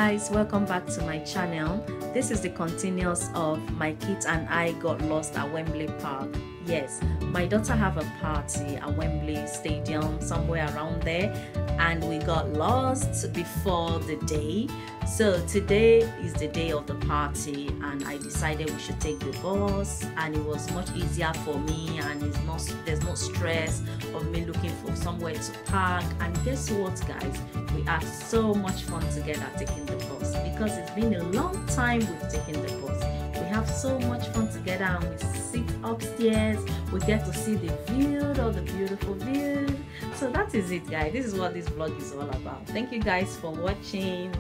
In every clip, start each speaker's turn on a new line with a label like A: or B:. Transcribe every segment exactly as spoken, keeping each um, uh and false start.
A: guys, welcome back to my channel. This is the continuous of my kids and I got lost at Wembley Park. Yes, my daughter have a party at Wembley Stadium, somewhere around there, and we got lost before the day. So today is the day of the party and I decided we should take the bus, and it was much easier for me, and it's not there's no stress of me looking for somewhere to park. And guess what, guys, we had so much fun together taking the bus, because it's been a long time we've taken the bus. We have so much fun together, and we sit upstairs, we get to see the view, all the beautiful views. So that is it, guys. This is what this vlog is all about. Thank you guys for watching.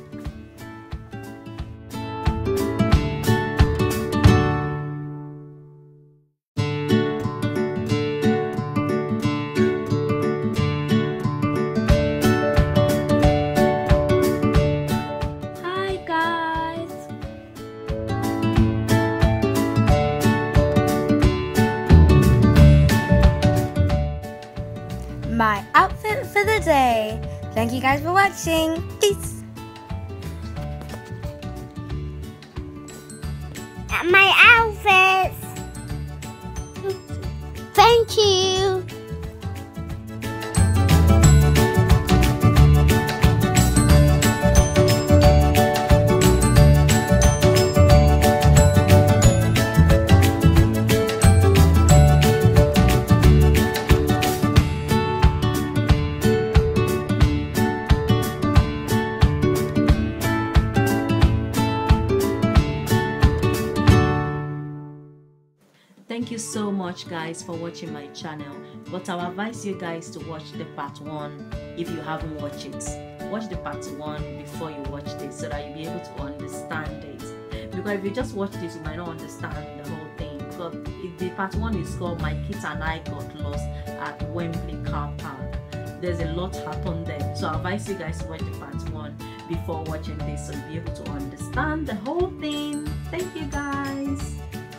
B: My outfit for the day. Thank you guys for watching. Peace. My outfits. Thank you.
A: Thank you so much, guys, for watching my channel, but I advise you guys to watch the part one. If you haven't watched it, watch the part one before you watch this, so that you'll be able to understand it. Because if you just watch this, you might not understand the whole thing. Because if the part one is called My Kids and I Got Lost at Wembley Car Park, there's a lot happened there. So I advise you guys to watch the part one before watching this, so you'll be able to understand the whole thing. Thank you, guys.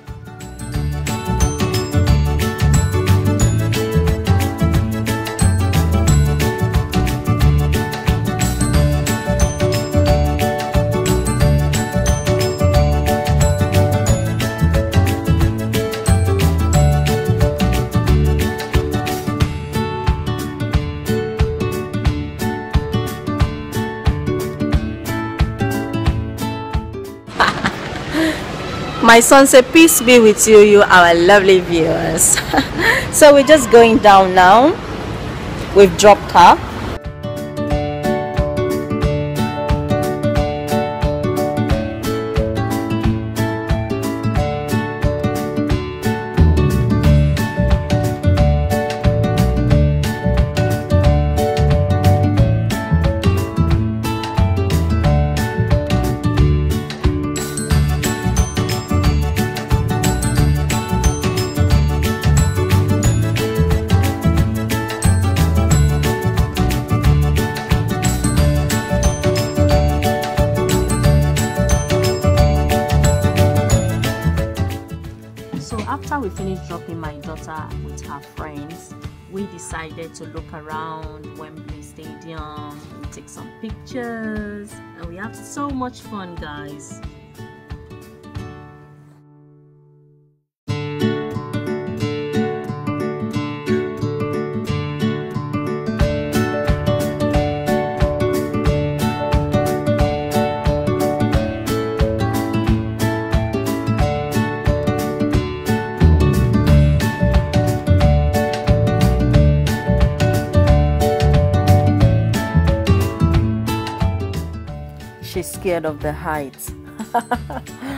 A: My son said, peace be with you, you our lovely viewers. So we're just going down now. We've dropped her. After we finished dropping my daughter with her friends, we decided to look around Wembley Stadium and take some pictures, and we had so much fun, guys. She's scared of the heights.